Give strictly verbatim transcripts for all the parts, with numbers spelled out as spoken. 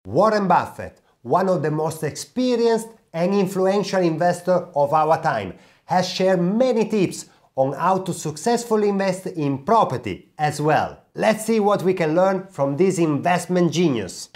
Warren Buffett, one of the most experienced and influential investors of our time, has shared many tips on how to successfully invest in property as well. Let's see what we can learn from this investment genius.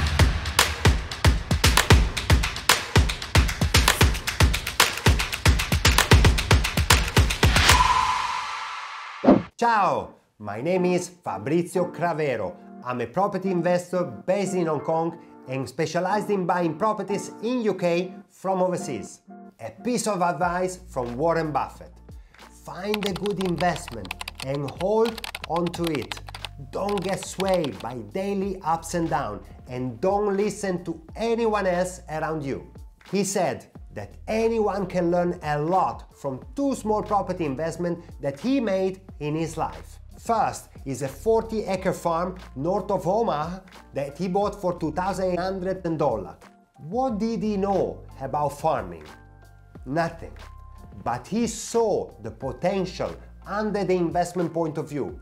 Ciao, my name is Fabrizio Cravero. I'm a property investor based in Hong Kong and specialized in buying properties in U K from overseas. A piece of advice from Warren Buffett. Find a good investment and hold on to it. Don't get swayed by daily ups and downs, and don't listen to anyone else around you. He said that anyone can learn a lot from two small property investments that he made in his life. First is a forty acre farm north of Omaha that he bought for two thousand eight hundred dollars. What did he know about farming? Nothing. But he saw the potential under the investment point of view.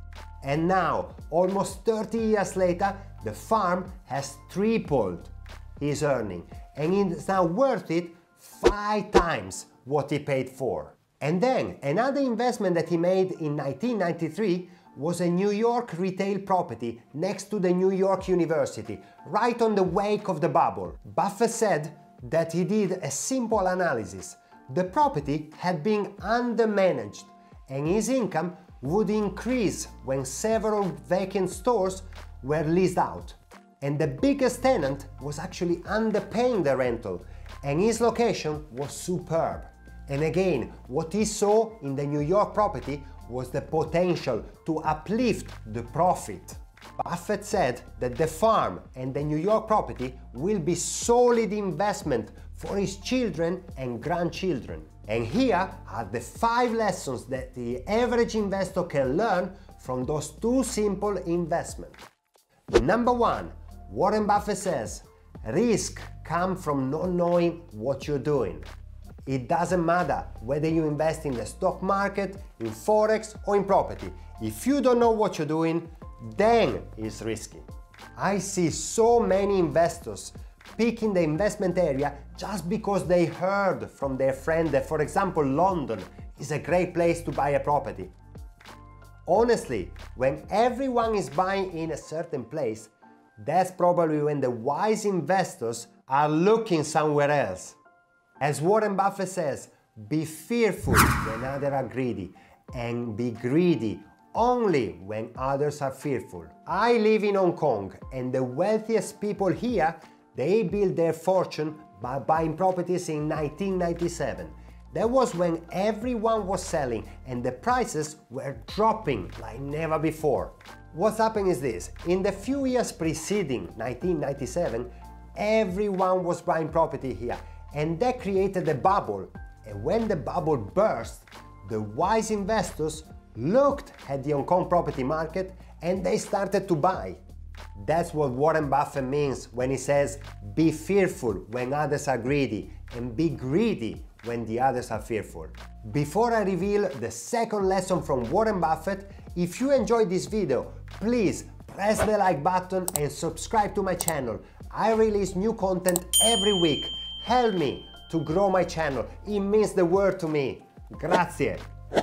And now, almost thirty years later, the farm has tripled his earning, and it's now worth it five times what he paid for. And then another investment that he made in nineteen ninety-three was a New York retail property next to the New York University, right on the wake of the bubble. Buffett said that he did a simple analysis. The property had been undermanaged, and his income would increase when several vacant stores were leased out. And the biggest tenant was actually underpaying the rental, and his location was superb. And again, what he saw in the New York property was the potential to uplift the profit. Buffett said that the farm and the New York property will be solid investment for his children and grandchildren. And here are the five lessons that the average investor can learn from those two simple investments. Number one, Warren Buffett says, risk comes from not knowing what you're doing. It doesn't matter whether you invest in the stock market, in Forex or in property. If you don't know what you're doing, then it's risky. I see so many investors picking the investment area just because they heard from their friend that, for example, London is a great place to buy a property. Honestly, when everyone is buying in a certain place, that's probably when the wise investors are looking somewhere else. As Warren Buffett says, be fearful when others are greedy, and be greedy only when others are fearful. I live in Hong Kong, and the wealthiest people here, they built their fortune by buying properties in nineteen ninety-seven. That was when everyone was selling and the prices were dropping like never before. What's happened is this: in the few years preceding nineteen ninety-seven, everyone was buying property here, and that created a bubble. And when the bubble burst, the wise investors looked at the Hong Kong property market and they started to buy. That's what Warren Buffett means when he says, be fearful when others are greedy, and be greedy when the others are fearful. Before I reveal the second lesson from Warren Buffett, if you enjoyed this video, please press the like button and subscribe to my channel. I release new content every week. Help me to grow my channel. It means the world to me. Grazie.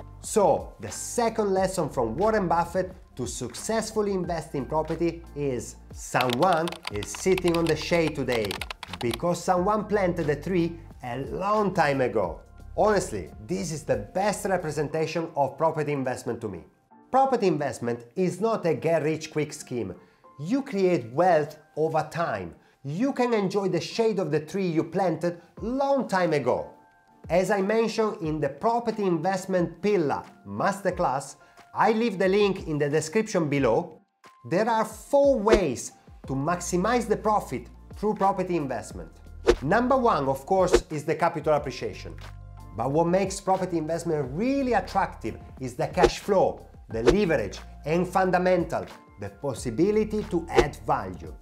So, the second lesson from Warren Buffett to successfully invest in property is: someone is sitting on the shade today because someone planted a tree a long time ago. Honestly, this is the best representation of property investment to me. Property investment is not a get-rich-quick scheme. You create wealth over time. You can enjoy the shade of the tree you planted long time ago. As I mentioned in the Property Investment Pillar Masterclass, I leave the link in the description below. There are four ways to maximize the profit through property investment. Number one, of course, is the capital appreciation. But what makes property investment really attractive is the cash flow, the leverage, and fundamental, the possibility to add value.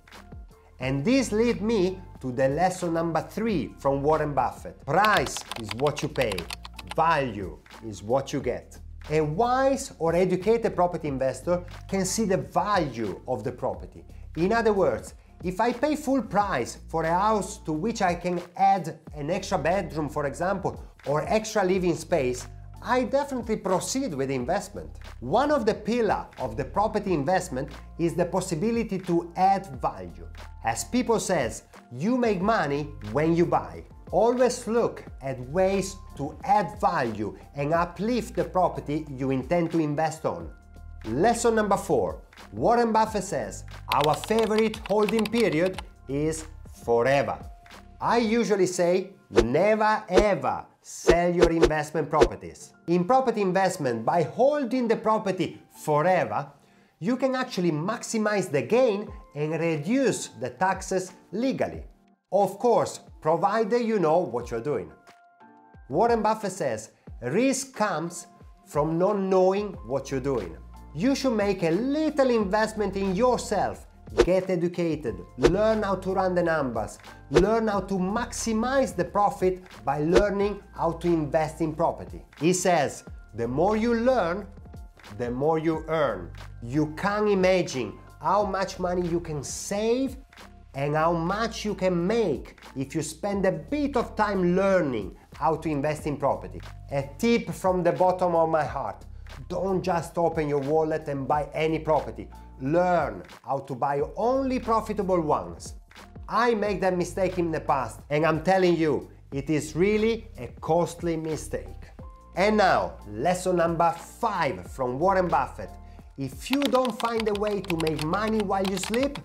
And this leads me to the lesson number three from Warren Buffett. Price is what you pay, value is what you get. A wise or educated property investor can see the value of the property. In other words, If I pay full price for a house to which I can add an extra bedroom, for example, or extra living space, I definitely proceed with the investment. One of the pillars of the property investment is the possibility to add value. As people says, you make money when you buy. Always look at ways to add value and uplift the property you intend to invest on. Lesson number four. Warren Buffett says, our favorite holding period is forever. I usually say, never ever sell your investment properties. In property investment, by holding the property forever, you can actually maximize the gain and reduce the taxes legally. Of course, provided you know what you're doing. Warren Buffett says, risk comes from not knowing what you're doing. You should make a little investment in yourself. Get educated, learn how to run the numbers, learn how to maximize the profit by learning how to invest in property. He says, the more you learn, the more you earn. You can't imagine how much money you can save and how much you can make if you spend a bit of time learning how to invest in property. A tip from the bottom of my heart. Don't just open your wallet and buy any property. Learn how to buy only profitable ones. I made that mistake in the past, and I'm telling you, it is really a costly mistake. And now, lesson number five from Warren Buffett. If you don't find a way to make money while you sleep,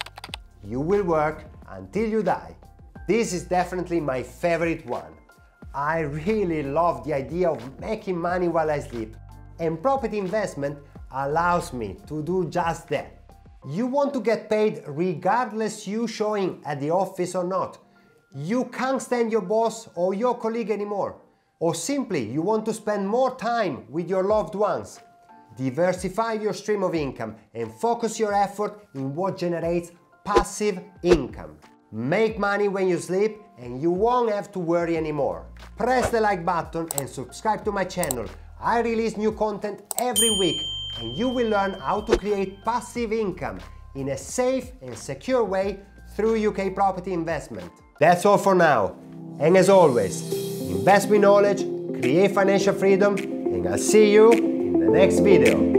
you will work until you die. This is definitely my favorite one. I really love the idea of making money while I sleep. And property investment allows me to do just that. You want to get paid regardless you showing at the office or not. You can't stand your boss or your colleague anymore. Or simply you want to spend more time with your loved ones. Diversify your stream of income and focus your effort in what generates passive income. Make money when you sleep and you won't have to worry anymore. Press the like button and subscribe to my channel. I release new content every week and you will learn how to create passive income in a safe and secure way through U K property investment. That's all for now. And as always, invest with knowledge, create financial freedom, and I'll see you in the next video.